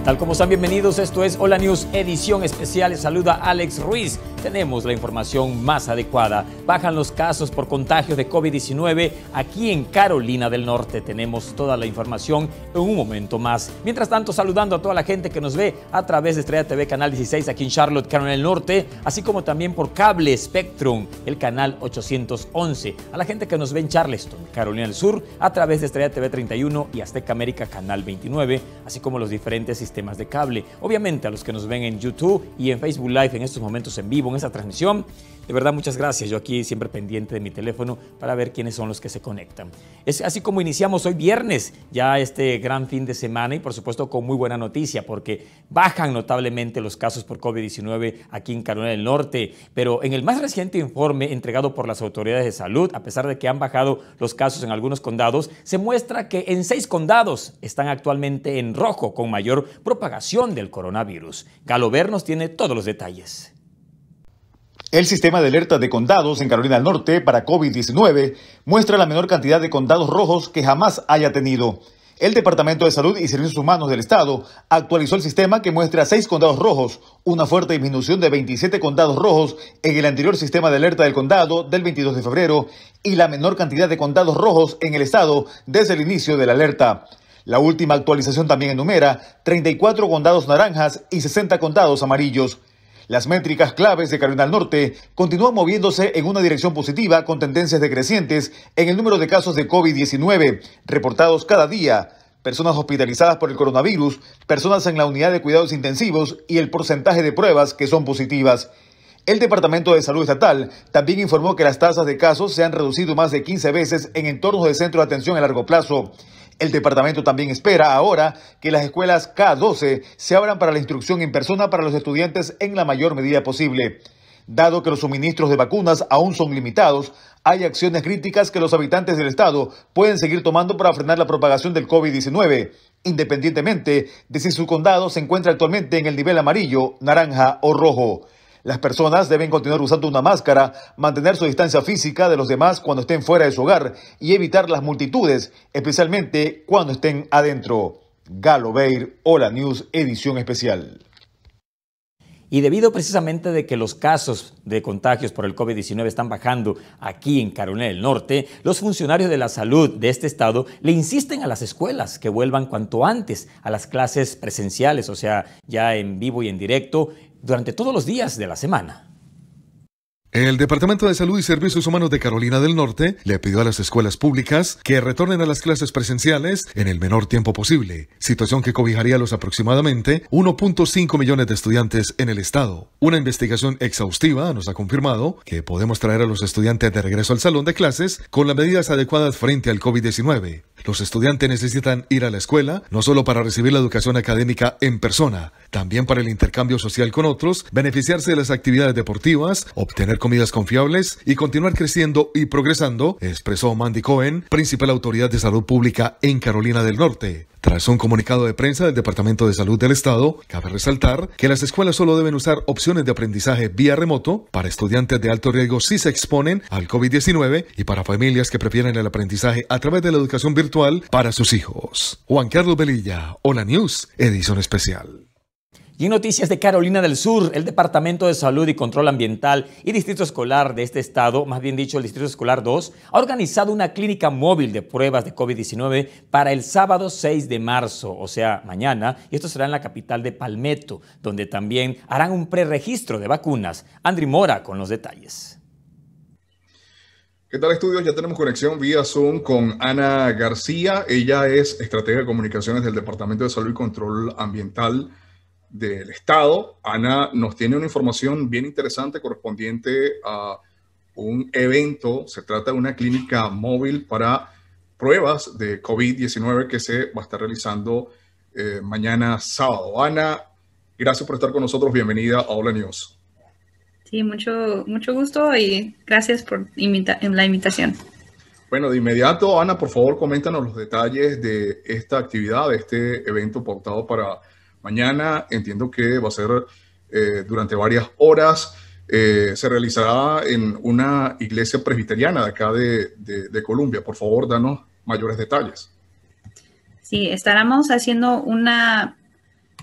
Tal como están, bienvenidos, esto es Hola News, edición especial. Les saluda Alex Ruiz. Tenemos la información más adecuada. Bajan los casos por contagios de COVID-19 aquí en Carolina del Norte. Tenemos toda la información en un momento más. Mientras tanto, saludando a toda la gente que nos ve a través de Estrella TV Canal 16 aquí en Charlotte, Carolina del Norte, así como también por cable Spectrum, el canal 811. A la gente que nos ve en Charleston, Carolina del Sur, a través de Estrella TV 31 y Azteca América Canal 29, así como los diferentes sistemas de cable. Obviamente a los que nos ven en YouTube y en Facebook Live en estos momentos en vivo, en esta transmisión, de verdad muchas gracias. Yo aquí siempre pendiente de mi teléfono para ver quiénes son los que se conectan. Es así como iniciamos hoy viernes, ya este gran fin de semana, y por supuesto con muy buena noticia, porque bajan notablemente los casos por COVID-19 aquí en Carolina del Norte. Pero en el más reciente informe entregado por las autoridades de salud, a pesar de que han bajado los casos en algunos condados, se muestra que en 6 condados están actualmente en rojo, con mayor propagación del coronavirus. Galo Ver nos tiene todos los detalles. El sistema de alerta de condados en Carolina del Norte para COVID-19 muestra la menor cantidad de condados rojos que jamás haya tenido. El Departamento de Salud y Servicios Humanos del Estado actualizó el sistema que muestra 6 condados rojos, una fuerte disminución de 27 condados rojos en el anterior sistema de alerta del condado del 22 de febrero y la menor cantidad de condados rojos en el estado desde el inicio de la alerta. La última actualización también enumera 34 condados naranjas y 60 condados amarillos. Las métricas claves de Carolina del Norte continúan moviéndose en una dirección positiva con tendencias decrecientes en el número de casos de COVID-19 reportados cada día, personas hospitalizadas por el coronavirus, personas en la unidad de cuidados intensivos y el porcentaje de pruebas que son positivas. El Departamento de Salud Estatal también informó que las tasas de casos se han reducido más de 15 veces en entornos de centro de atención a largo plazo. El departamento también espera ahora que las escuelas K12 se abran para la instrucción en persona para los estudiantes en la mayor medida posible. Dado que los suministros de vacunas aún son limitados, hay acciones críticas que los habitantes del estado pueden seguir tomando para frenar la propagación del COVID-19, independientemente de si su condado se encuentra actualmente en el nivel amarillo, naranja o rojo. Las personas deben continuar usando una máscara, mantener su distancia física de los demás cuando estén fuera de su hogar y evitar las multitudes, especialmente cuando estén adentro. Galo Beir, Hola News, edición especial. Y debido precisamente de que los casos de contagios por el COVID-19 están bajando aquí en Carolina del Norte, los funcionarios de la salud de este estado le insisten a las escuelas que vuelvan cuanto antes a las clases presenciales, o sea, ya en vivo y en directo, durante todos los días de la semana. El Departamento de Salud y Servicios Humanos de Carolina del Norte le pidió a las escuelas públicas que retornen a las clases presenciales en el menor tiempo posible, situación que cobijaría a los aproximadamente 1.5 millones de estudiantes en el estado. Una investigación exhaustiva nos ha confirmado que podemos traer a los estudiantes de regreso al salón de clases con las medidas adecuadas frente al COVID-19. Los estudiantes necesitan ir a la escuela no solo para recibir la educación académica en persona, también para el intercambio social con otros, beneficiarse de las actividades deportivas, obtener comidas confiables y continuar creciendo y progresando, expresó Mandy Cohen, principal autoridad de salud pública en Carolina del Norte. Tras un comunicado de prensa del Departamento de Salud del Estado, cabe resaltar que las escuelas solo deben usar opciones de aprendizaje vía remoto para estudiantes de alto riesgo si se exponen al COVID-19 y para familias que prefieren el aprendizaje a través de la educación virtual para sus hijos. Juan Carlos Velilla, Hola News, edición especial. Y en noticias de Carolina del Sur, el Departamento de Salud y Control Ambiental y Distrito Escolar de este estado, más bien dicho el Distrito Escolar 2, ha organizado una clínica móvil de pruebas de COVID-19 para el sábado 6 de marzo, o sea, mañana, y esto será en la capital de Palmetto, donde también harán un preregistro de vacunas. Andri Mora con los detalles. ¿Qué tal, estudios? Ya tenemos conexión vía Zoom con Ana García. Ella es estratega de comunicaciones del Departamento de Salud y Control Ambiental del Estado. Ana nos tiene una información bien interesante correspondiente a un evento. Se trata de una clínica móvil para pruebas de COVID-19 que se va a estar realizando mañana sábado. Ana, gracias por estar con nosotros. Bienvenida a Hola News. Sí, mucho gusto y gracias por la invitación. Bueno, de inmediato, Ana, por favor, coméntanos los detalles de esta actividad, de este evento pautado para mañana. Entiendo que va a ser durante varias horas. Se realizará en una iglesia presbiteriana de acá de Colombia. Por favor, danos mayores detalles. Sí, estaremos haciendo una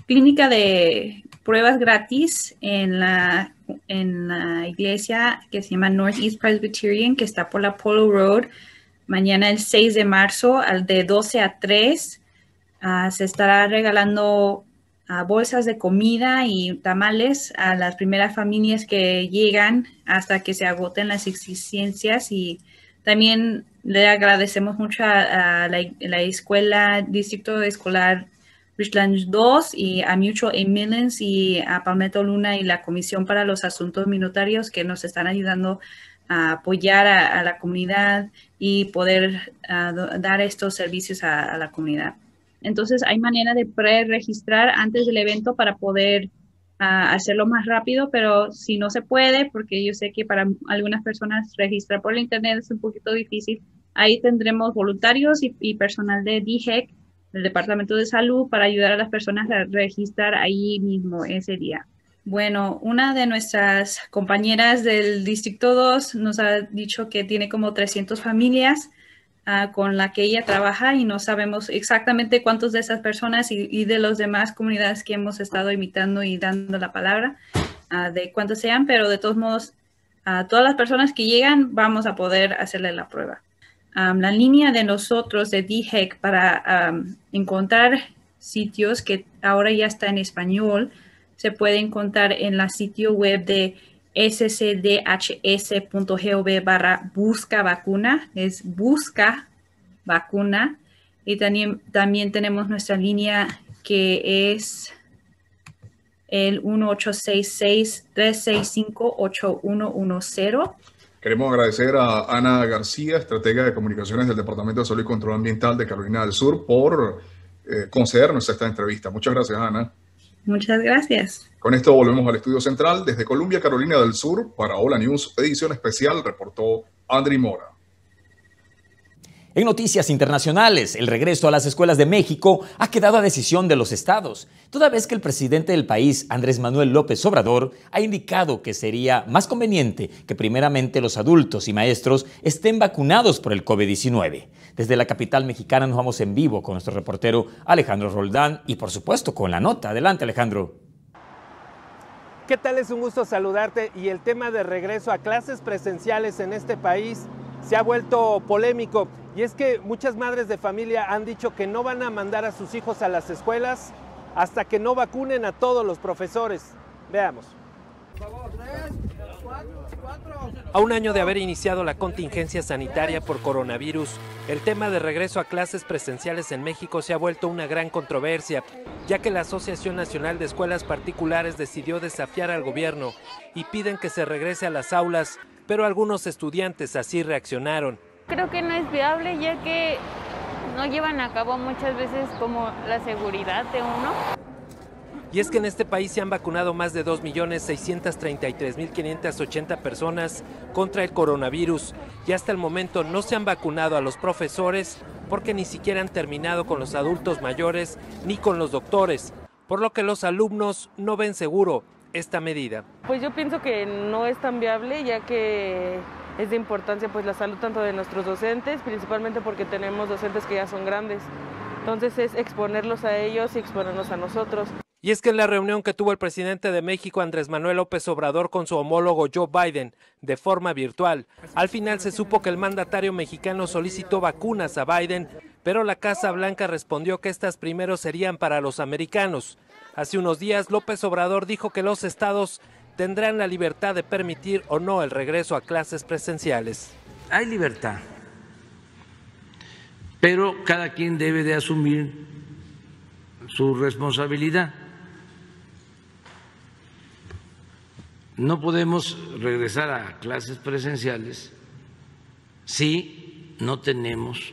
clínica de pruebas gratis en la iglesia que se llama Northeast Presbyterian, que está por la Polo Road. Mañana el 6 de marzo, de 12 a 3, se estará regalando bolsas de comida y tamales a las primeras familias que llegan hasta que se agoten las existencias. Y también le agradecemos mucho a la escuela, Distrito Escolar Richlands 2 y a Mutual Aid Midlands y a Palmetto Luna y la Comisión para los Asuntos Minoritarios que nos están ayudando a apoyar a la comunidad y poder dar estos servicios a la comunidad. Entonces, hay manera de pre-registrar antes del evento para poder hacerlo más rápido, pero si no se puede, porque yo sé que para algunas personas registrar por el internet es un poquito difícil, ahí tendremos voluntarios y personal de DHEC, del Departamento de Salud, para ayudar a las personas a registrar ahí mismo ese día. Bueno, una de nuestras compañeras del Distrito 2 nos ha dicho que tiene como 300 familias con la que ella trabaja y no sabemos exactamente cuántos de esas personas y de las demás comunidades que hemos estado invitando y dando la palabra de cuántos sean, pero de todos modos, a todas las personas que llegan vamos a poder hacerle la prueba. La línea de nosotros de DHEC para encontrar sitios que ahora ya está en español se puede encontrar en la sitio web de scdhs.gov/busca vacuna, es busca vacuna, y también tenemos nuestra línea que es el 1866-365-8110. Queremos agradecer a Ana García, estratega de comunicaciones del Departamento de Salud y Control Ambiental de Carolina del Sur, por concedernos esta entrevista. Muchas gracias, Ana. Muchas gracias. Con esto volvemos al estudio central. Desde Columbia, Carolina del Sur, para Hola News, edición especial, reportó Andri Mora. En noticias internacionales, el regreso a las escuelas de México ha quedado a decisión de los estados, toda vez que el presidente del país, Andrés Manuel López Obrador, ha indicado que sería más conveniente que primeramente los adultos y maestros estén vacunados por el COVID-19. Desde la capital mexicana nos vamos en vivo con nuestro reportero Alejandro Roldán y por supuesto con la nota. Adelante, Alejandro. ¿Qué tal? Es un gusto saludarte, y el tema de regreso a clases presenciales en este país se ha vuelto polémico, y es que muchas madres de familia han dicho que no van a mandar a sus hijos a las escuelas hasta que no vacunen a todos los profesores. Veamos. A un año de haber iniciado la contingencia sanitaria por coronavirus, el tema de regreso a clases presenciales en México se ha vuelto una gran controversia, ya que la Asociación Nacional de Escuelas Particulares decidió desafiar al gobierno y piden que se regrese a las aulas, pero algunos estudiantes así reaccionaron. Creo que no es viable, ya que no llevan a cabo muchas veces como la seguridad de uno. Y es que en este país se han vacunado más de 2.633.580 personas contra el coronavirus, y hasta el momento no se han vacunado a los profesores porque ni siquiera han terminado con los adultos mayores ni con los doctores, por lo que los alumnos no ven seguro esta medida. Pues yo pienso que no es tan viable, ya que es de importancia pues la salud tanto de nuestros docentes, principalmente porque tenemos docentes que ya son grandes. Entonces es exponerlos a ellos y exponernos a nosotros. Y es que en la reunión que tuvo el presidente de México, Andrés Manuel López Obrador, con su homólogo Joe Biden de forma virtual, al final se supo que el mandatario mexicano solicitó vacunas a Biden, pero la Casa Blanca respondió que estas primero serían para los americanos. Hace unos días, López Obrador dijo que los estados tendrán la libertad de permitir o no el regreso a clases presenciales. Hay libertad, pero cada quien debe de asumir su responsabilidad. No podemos regresar a clases presenciales si no tenemos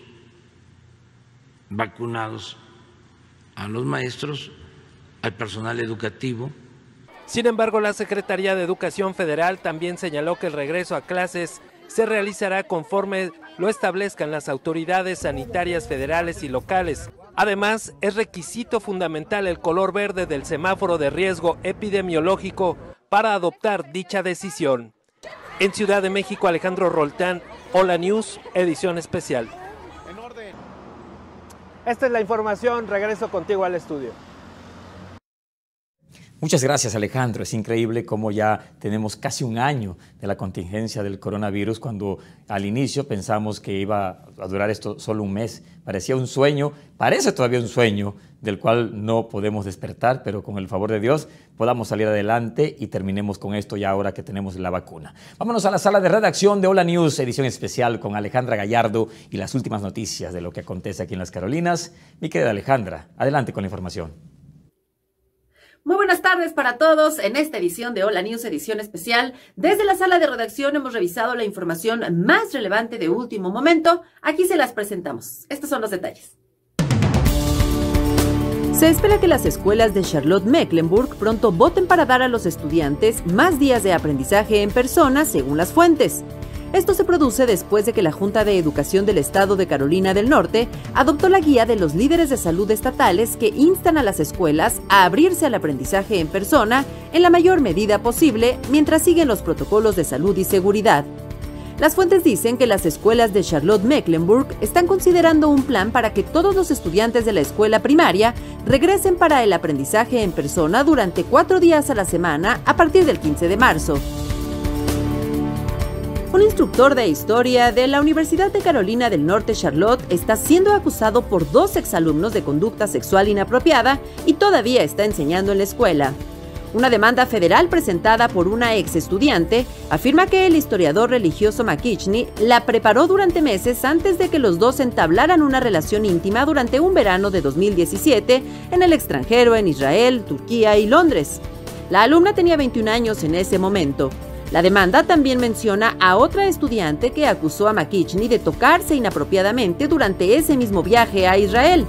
vacunados a los maestros, al personal educativo. Sin embargo, la Secretaría de Educación Federal también señaló que el regreso a clases se realizará conforme lo establezcan las autoridades sanitarias federales y locales. Además, es requisito fundamental el color verde del semáforo de riesgo epidemiológico para adoptar dicha decisión. En Ciudad de México, Alejandro Roldán, Hola News, edición especial. Esta es la información, regreso contigo al estudio. Muchas gracias, Alejandro. Es increíble cómo ya tenemos casi un año de la contingencia del coronavirus, cuando al inicio pensamos que iba a durar esto solo un mes. Parecía un sueño, parece todavía un sueño del cual no podemos despertar, pero con el favor de Dios podamos salir adelante y terminemos con esto ya ahora que tenemos la vacuna. Vámonos a la sala de redacción de Hola News, edición especial con Alejandra Gallardo y las últimas noticias de lo que acontece aquí en las Carolinas. Mi querida Alejandra, adelante con la información. Muy buenas tardes para todos. En esta edición de Hola News, edición especial, desde la sala de redacción hemos revisado la información más relevante de último momento. Aquí se las presentamos. Estos son los detalles. Se espera que las escuelas de Charlotte-Mecklenburg pronto voten para dar a los estudiantes más días de aprendizaje en persona, según las fuentes. Esto se produce después de que la Junta de Educación del Estado de Carolina del Norte adoptó la guía de los líderes de salud estatales que instan a las escuelas a abrirse al aprendizaje en persona en la mayor medida posible mientras siguen los protocolos de salud y seguridad. Las fuentes dicen que las escuelas de Charlotte-Mecklenburg están considerando un plan para que todos los estudiantes de la escuela primaria regresen para el aprendizaje en persona durante 4 días a la semana a partir del 15 de marzo. Un instructor de historia de la Universidad de Carolina del Norte, Charlotte, está siendo acusado por 2 exalumnos de conducta sexual inapropiada y todavía está enseñando en la escuela. Una demanda federal presentada por una ex estudiante afirma que el historiador religioso McKichnie la preparó durante meses antes de que los dos entablaran una relación íntima durante un verano de 2017 en el extranjero en Israel, Turquía y Londres. La alumna tenía 21 años en ese momento. La demanda también menciona a otra estudiante que acusó a McKichnie de tocarse inapropiadamente durante ese mismo viaje a Israel.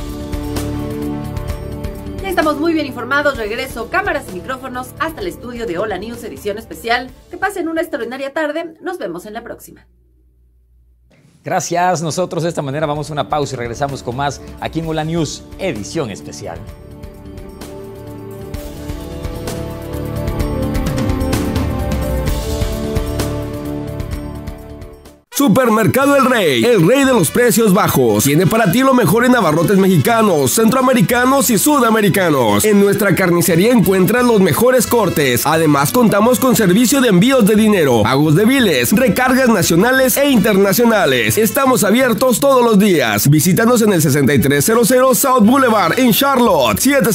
Ya estamos muy bien informados. Regreso, cámaras y micrófonos, hasta el estudio de Hola News, edición especial. Que pasen una extraordinaria tarde. Nos vemos en la próxima. Gracias. Nosotros de esta manera vamos a una pausa y regresamos con más aquí en Hola News, edición especial. Supermercado El Rey de los precios bajos. Tiene para ti lo mejor en abarrotes mexicanos, centroamericanos y sudamericanos. En nuestra carnicería encuentras los mejores cortes. Además, contamos con servicio de envíos de dinero, pagos de biles, recargas nacionales e internacionales. Estamos abiertos todos los días. Visítanos en el 6300 South Boulevard en Charlotte,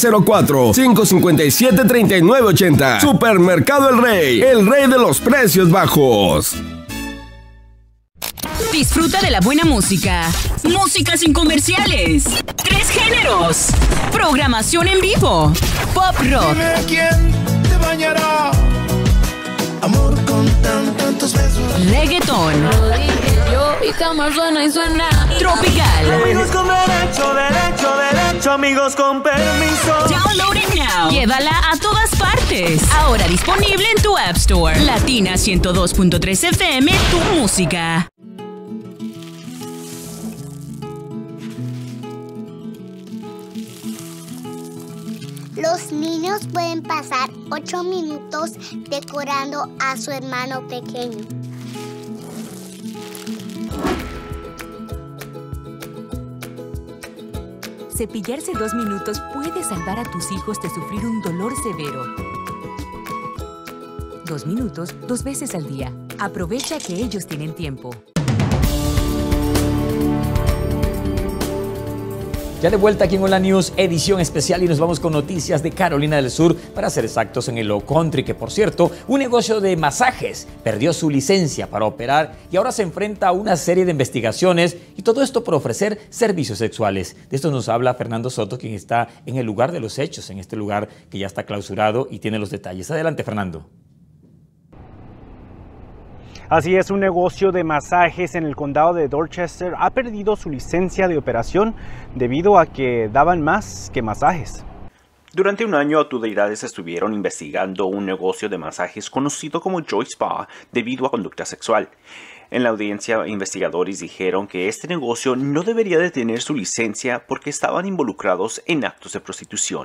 704-557-3980. Supermercado El Rey de los precios bajos. Disfruta de la buena música. Música sin comerciales. 3 géneros. Programación en vivo. Pop rock. Dime quién te bañará. Amor con tantos besos. Reggaetón. Mi cama suena y suena. Tropical. Amigos con derecho, amigos con permiso. Download it now. Llévala a todas partes. Ahora disponible en tu App Store. Latina 102.3 FM, tu música. Los niños pueden pasar 8 minutos decorando a su hermano pequeño. Cepillarse 2 minutos puede salvar a tus hijos de sufrir un dolor severo. 2 minutos, 2 veces al día. Aprovecha que ellos tienen tiempo. Ya de vuelta aquí en Hola News, edición especial, y nos vamos con noticias de Carolina del Sur, para ser exactos en el Low Country, que por cierto, un negocio de masajes perdió su licencia para operar y ahora se enfrenta a una serie de investigaciones, y todo esto por ofrecer servicios sexuales. De esto nos habla Fernando Soto, quien está en el lugar de los hechos, en este lugar que ya está clausurado, y tiene los detalles. Adelante, Fernando. Así es, un negocio de masajes en el condado de Dorchester ha perdido su licencia de operación debido a que daban más que masajes. Durante un año, autoridades estuvieron investigando un negocio de masajes conocido como Joy Spa debido a conducta sexual. En la audiencia, investigadores dijeron que este negocio no debería de tener su licencia porque estaban involucrados en actos de prostitución.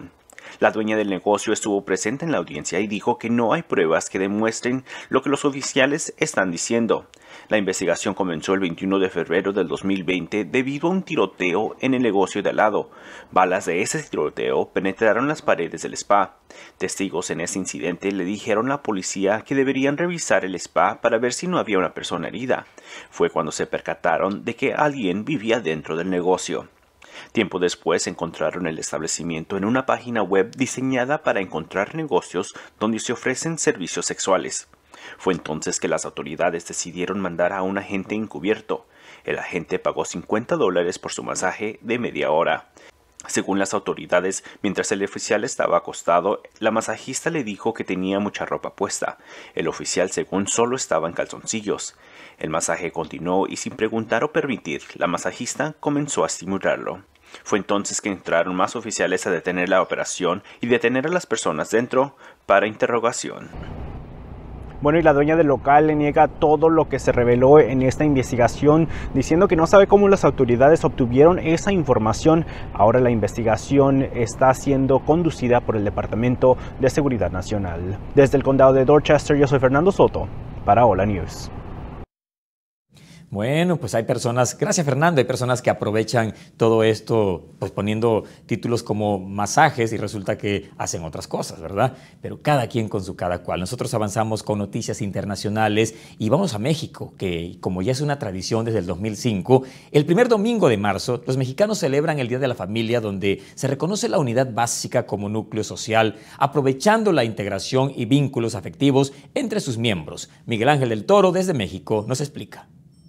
La dueña del negocio estuvo presente en la audiencia y dijo que no hay pruebas que demuestren lo que los oficiales están diciendo. La investigación comenzó el 21 de febrero del 2020 debido a un tiroteo en el negocio de al lado. Balas de ese tiroteo penetraron las paredes del spa. Testigos en ese incidente le dijeron a la policía que deberían revisar el spa para ver si no había una persona herida. Fue cuando se percataron de que alguien vivía dentro del negocio. Tiempo después encontraron el establecimiento en una página web diseñada para encontrar negocios donde se ofrecen servicios sexuales. Fue entonces que las autoridades decidieron mandar a un agente encubierto. El agente pagó $50 por su masaje de media hora. Según las autoridades, mientras el oficial estaba acostado, la masajista le dijo que tenía mucha ropa puesta. El oficial, según, solo estaba en calzoncillos. El masaje continuó y sin preguntar o permitir, la masajista comenzó a estimularlo. Fue entonces que entraron más oficiales a detener la operación y detener a las personas dentro para interrogación. Bueno, y la dueña del local le niega todo lo que se reveló en esta investigación, diciendo que no sabe cómo las autoridades obtuvieron esa información. Ahora la investigación está siendo conducida por el Departamento de Seguridad Nacional. Desde el condado de Dorchester, yo soy Fernando Soto para Hola News. Bueno, pues hay personas, gracias Fernando, hay personas que aprovechan todo esto pues poniendo títulos como masajes y resulta que hacen otras cosas, ¿verdad? Pero cada quien con su cada cual. Nosotros avanzamos con noticias internacionales y vamos a México, que como ya es una tradición desde el 2005, el primer domingo de marzo los mexicanos celebran el Día de la Familia, donde se reconoce la unidad básica como núcleo social, aprovechando la integración y vínculos afectivos entre sus miembros. Miguel Ángel del Toro desde México nos explica.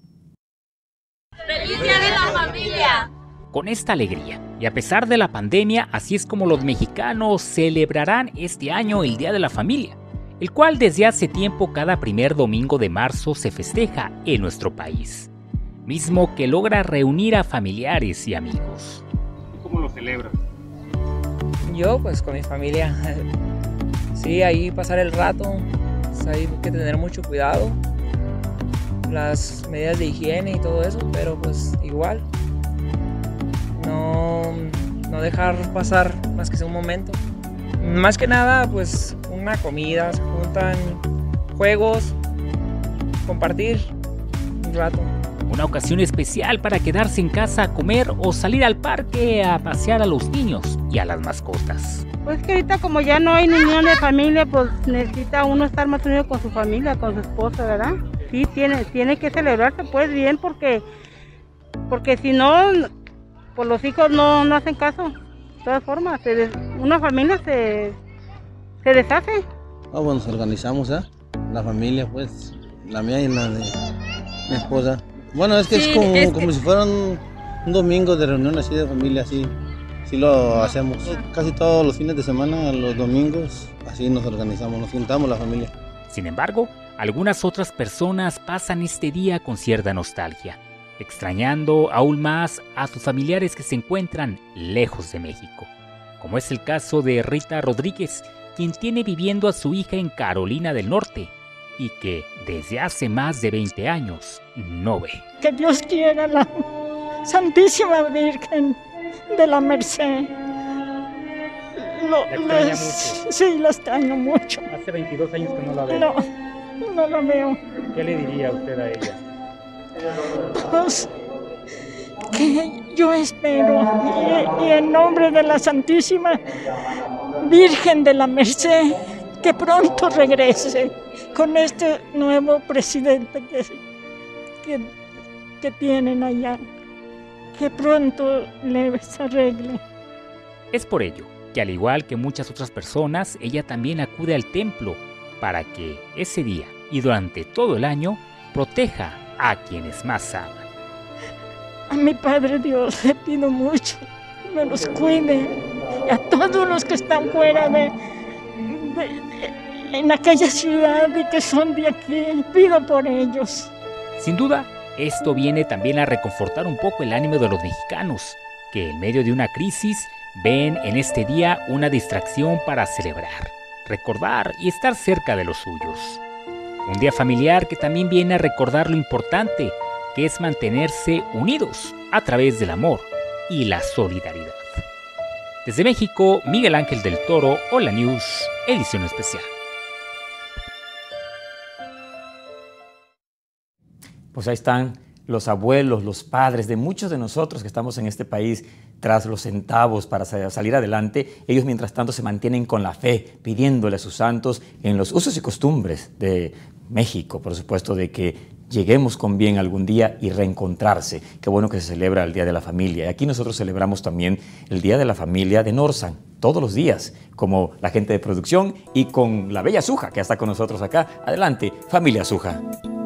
¡Feliz Día de la Familia! Con esta alegría, y a pesar de la pandemia, así es como los mexicanos celebrarán este año el Día de la Familia, el cual desde hace tiempo cada primer domingo de marzo se festeja en nuestro país, mismo que logra reunir a familiares y amigos. ¿Cómo lo celebras? Yo pues con mi familia, sí, ahí pasar el rato, pues, hay que tener mucho cuidado, las medidas de higiene y todo eso, pero pues igual no dejar pasar más que sea un momento. Más que nada pues una comida, se juntan, juegos, compartir un rato. Una ocasión especial para quedarse en casa a comer o salir al parque a pasear a los niños y a las mascotas. Pues que ahorita como ya no hay niños de familia, pues necesita uno estar más unido con su familia, con su esposa, ¿verdad? Sí, tiene que celebrarse pues bien porque si no, pues los hijos no hacen caso. De todas formas, una familia se deshace. Bueno, nos organizamos, la familia pues, la mía y la de mi esposa. Bueno, es que sí, es como si fuera un domingo de reunión así de familia, así lo hacemos. Casi todos los fines de semana, los domingos, así nos organizamos, nos juntamos la familia. Sin embargo, algunas otras personas pasan este día con cierta nostalgia, extrañando aún más a sus familiares que se encuentran lejos de México, como es el caso de Rita Rodríguez, quien tiene viviendo a su hija en Carolina del Norte y que desde hace más de 20 años no ve. Que Dios quiera la Santísima Virgen de la Merced. ¿La extraña mucho? Sí, la extraño mucho. Hace 22 años que no la veo. No la veo. ¿Qué le diría usted a ella? Pues que yo espero y en nombre de la Santísima Virgen de la Merced que pronto regrese con este nuevo presidente que tienen allá, que pronto les arregle. Es por ello que al igual que muchas otras personas, ella también acude al templo para que ese día y durante todo el año proteja a quienes más aman. A mi Padre Dios le pido mucho, me los cuide, y a todos los que están fuera en aquella ciudad y que son de aquí, pido por ellos. Sin duda, esto viene también a reconfortar un poco el ánimo de los mexicanos, que en medio de una crisis ven en este día una distracción para celebrar, recordar y estar cerca de los suyos. Un día familiar que también viene a recordar lo importante que es mantenerse unidos a través del amor y la solidaridad. Desde México, Miguel Ángel del Toro, Hola News, edición especial. Pues ahí están los abuelos, los padres de muchos de nosotros que estamos en este país tras los centavos para salir adelante. Ellos, mientras tanto, se mantienen con la fe, pidiéndole a sus santos en los usos y costumbres de México, por supuesto, de que lleguemos con bien algún día y reencontrarse. Qué bueno que se celebra el Día de la Familia. Y aquí nosotros celebramos también el Día de la Familia de Norsan, todos los días, como la gente de producción y con la bella Suja, que está con nosotros acá. Adelante, familia Suja.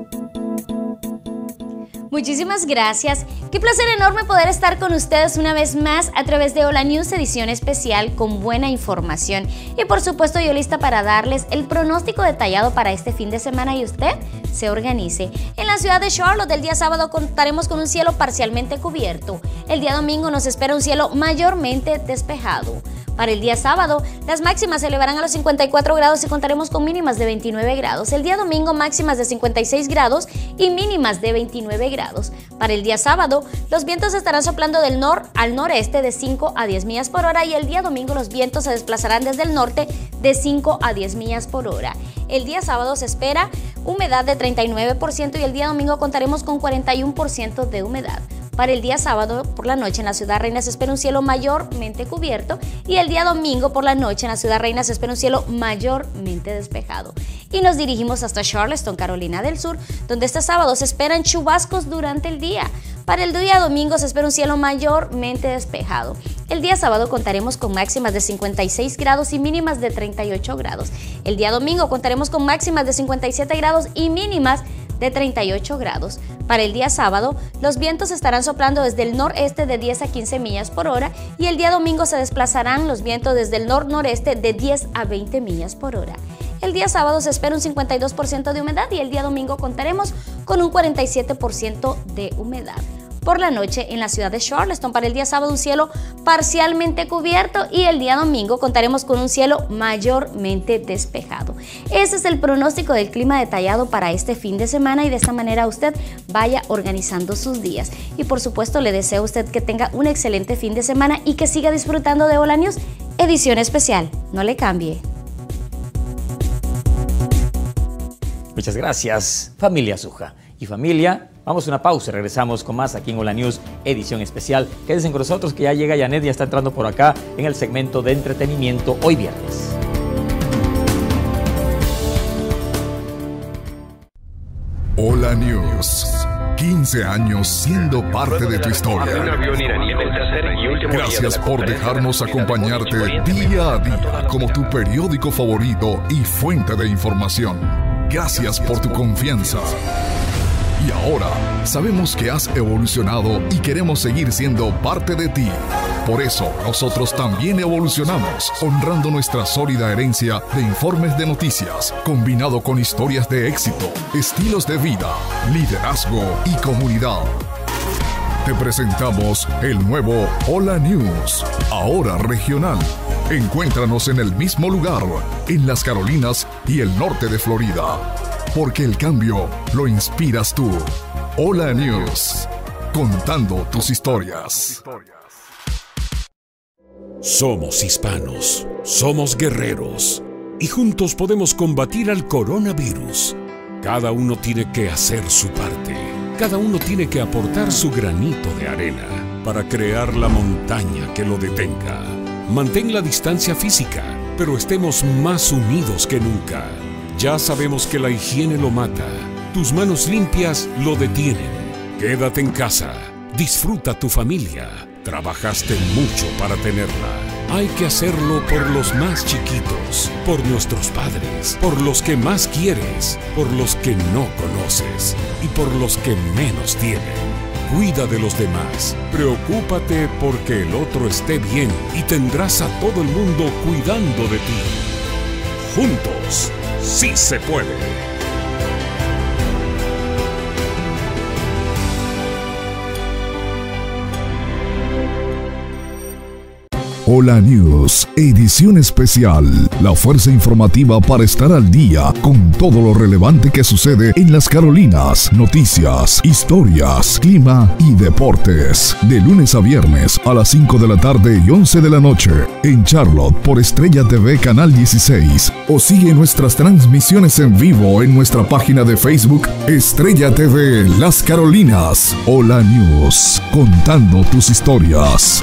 Muchísimas gracias. Qué placer enorme poder estar con ustedes una vez más a través de Hola News, edición especial con buena información. Y por supuesto yo lista para darles el pronóstico detallado para este fin de semana y usted se organice. En la ciudad de Charlotte el día sábado contaremos con un cielo parcialmente cubierto. El día domingo nos espera un cielo mayormente despejado. Para el día sábado, las máximas se elevarán a los 54 grados y contaremos con mínimas de 29 grados. El día domingo, máximas de 56 grados y mínimas de 29 grados. Para el día sábado, los vientos estarán soplando del al noreste de 5 a 10 millas por hora y el día domingo los vientos se desplazarán desde el norte de 5 a 10 millas por hora. El día sábado se espera humedad de 39% y el día domingo contaremos con 41% de humedad. Para el día sábado por la noche en la Ciudad Reina se espera un cielo mayormente cubierto y el día domingo por la noche en la Ciudad Reina se espera un cielo mayormente despejado. Y nos dirigimos hasta Charleston, Carolina del Sur, donde este sábado se esperan chubascos durante el día. Para el día domingo se espera un cielo mayormente despejado. El día sábado contaremos con máximas de 56 grados y mínimas de 38 grados. El día domingo contaremos con máximas de 57 grados y mínimas de 38 grados. Para el día sábado, los vientos estarán soplando desde el noreste de 10 a 15 millas por hora y el día domingo se desplazarán los vientos desde el nor-noreste de 10 a 20 millas por hora. El día sábado se espera un 52% de humedad y el día domingo contaremos con un 47% de humedad. Por la noche en la ciudad de Charleston, para el día sábado un cielo parcialmente cubierto y el día domingo contaremos con un cielo mayormente despejado. Ese es el pronóstico del clima detallado para este fin de semana y de esta manera usted vaya organizando sus días. Y por supuesto le deseo a usted que tenga un excelente fin de semana y que siga disfrutando de Hola News, edición especial. No le cambie. Muchas gracias, familia Suja. Y familia, vamos a una pausa y regresamos con más aquí en Hola News, edición especial. Quédense con nosotros que ya llega Janet, ya está entrando por acá en el segmento de entretenimiento hoy viernes. Hola News, 15 años siendo parte de tu historia. Gracias por dejarnos acompañarte día a día como tu periódico favorito y fuente de información. Gracias por tu confianza. Y ahora sabemos que has evolucionado y queremos seguir siendo parte de ti. Por eso nosotros también evolucionamos, honrando nuestra sólida herencia de informes de noticias, combinado con historias de éxito, estilos de vida, liderazgo y comunidad. Te presentamos el nuevo Hola News, ahora regional. Encuéntranos en el mismo lugar, en las Carolinas y el norte de Florida. Porque el cambio lo inspiras tú. Hola News, contando tus historias. Somos hispanos, somos guerreros y juntos podemos combatir al coronavirus. Cada uno tiene que hacer su parte. Cada uno tiene que aportar su granito de arena para crear la montaña que lo detenga. Mantén la distancia física, pero estemos más unidos que nunca. Ya sabemos que la higiene lo mata. Tus manos limpias lo detienen. Quédate en casa. Disfruta tu familia. Trabajaste mucho para tenerla. Hay que hacerlo por los más chiquitos, por nuestros padres, por los que más quieres, por los que no conoces y por los que menos tienen. Cuida de los demás. Preocúpate porque el otro esté bien y tendrás a todo el mundo cuidando de ti. Juntos. ¡Sí se puede! Hola News, edición especial. La fuerza informativa para estar al día con todo lo relevante que sucede en las Carolinas. Noticias, historias, clima y deportes. De lunes a viernes a las 5 de la tarde y 11 de la noche. En Charlotte por Estrella TV Canal 16. O sigue nuestras transmisiones en vivo en nuestra página de Facebook Estrella TV Las Carolinas. Hola News, contando tus historias.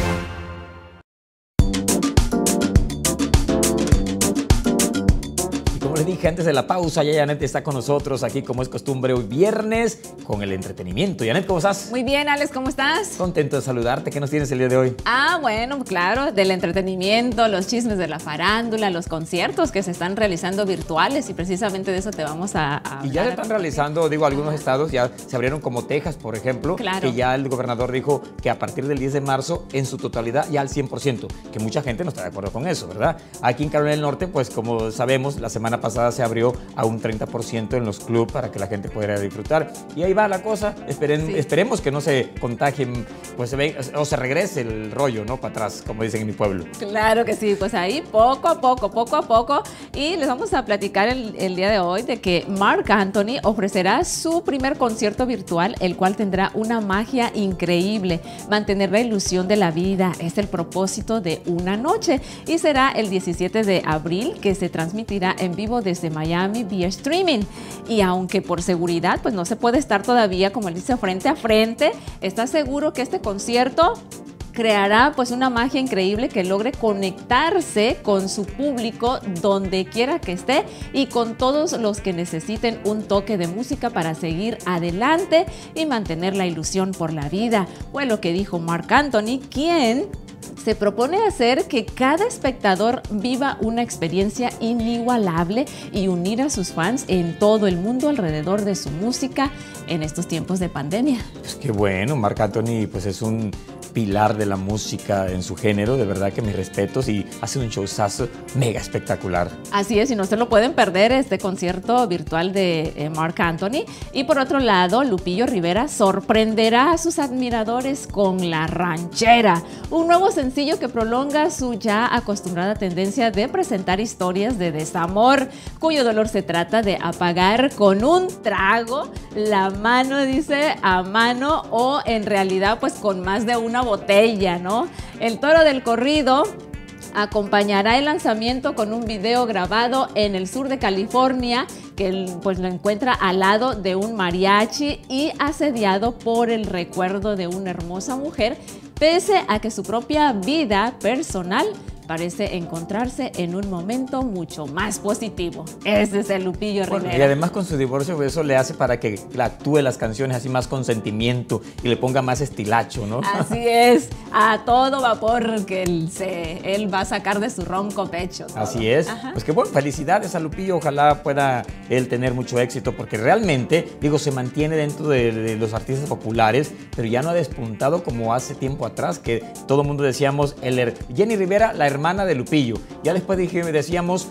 Les dije antes de la pausa, ya Janet está con nosotros aquí como es costumbre hoy viernes con el entretenimiento. Janet, ¿cómo estás? Muy bien, Alex, ¿cómo estás? Contento de saludarte. ¿Qué nos tienes el día de hoy? Bueno, claro, del entretenimiento, los chismes de la farándula, los conciertos que se están realizando virtuales y precisamente de eso te vamos a hablar. Y ya se están realizando, algunos estados ya se abrieron como Texas, por ejemplo, que ya el gobernador dijo que a partir del 10 de marzo en su totalidad ya al 100%, que mucha gente no está de acuerdo con eso, ¿verdad? Aquí en Carolina del Norte, pues como sabemos, la semana pasada se abrió a un 30% en los clubes para que la gente pudiera disfrutar. Y ahí va la cosa. Esperemos que no se contagien, pues o se regrese el rollo, ¿no? Para atrás, como dicen en mi pueblo. Claro que sí, pues ahí poco a poco. Y les vamos a platicar el día de hoy de que Marc Anthony ofrecerá su primer concierto virtual, el cual tendrá una magia increíble. Mantener la ilusión de la vida es el propósito de una noche y será el 17 de abril que se transmitirá en vivo desde Miami vía streaming. Y aunque por seguridad pues no se puede estar todavía, como él dice, frente a frente, está seguro que este concierto creará pues una magia increíble que logre conectarse con su público donde quiera que esté y con todos los que necesiten un toque de música para seguir adelante y mantener la ilusión por la vida. Fue lo que dijo Marc Anthony, quien se propone hacer que cada espectador viva una experiencia inigualable y unir a sus fans en todo el mundo alrededor de su música en estos tiempos de pandemia. Pues qué bueno, Marc Anthony pues es un pilar de la música en su género, de verdad que mis respetos, y hace un showzazo mega espectacular. Así es, y no se lo pueden perder este concierto virtual de Marc Anthony. Y por otro lado, Lupillo Rivera sorprenderá a sus admiradores con La Ranchera, un nuevo sencillo que prolonga su ya acostumbrada tendencia de presentar historias de desamor, cuyo dolor se trata de apagar con un trago, la mano dice a mano, o en realidad pues con más de una botella, ¿no? El toro del corrido acompañará el lanzamiento con un video grabado en el sur de California, que pues lo encuentra al lado de un mariachi y asediado por el recuerdo de una hermosa mujer, pese a que su propia vida personal parece encontrarse en un momento mucho más positivo. Ese es el Lupillo Rivera. Y además con su divorcio eso le hace para que actúe las canciones así más con sentimiento y le ponga más estilacho, ¿no? Así es, a todo vapor que él va a sacar de su ronco pecho. Todo. Así es. Ajá. Pues que bueno, felicidades a Lupillo, ojalá pueda él tener mucho éxito, porque realmente, se mantiene dentro de los artistas populares, pero ya no ha despuntado como hace tiempo atrás, que todo el mundo decíamos, Jenny Rivera, la hermana de Lupillo. Ya después decíamos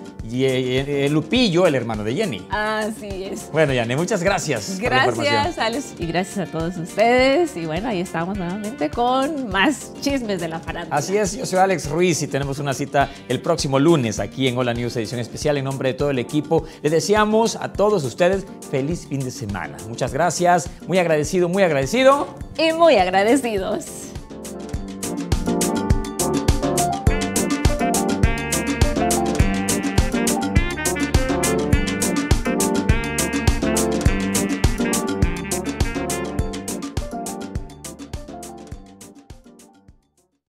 Lupillo, el hermano de Jenny. Así es. Bueno, Jenny, muchas gracias. Gracias, Alex, y gracias a todos ustedes. Y bueno, ahí estamos nuevamente con más chismes de la farándula. Así es, yo soy Alex Ruiz y tenemos una cita el próximo lunes aquí en Hola News, edición especial. En nombre de todo el equipo, les deseamos a todos ustedes feliz fin de semana. Muchas gracias, muy agradecido. Y muy agradecidos.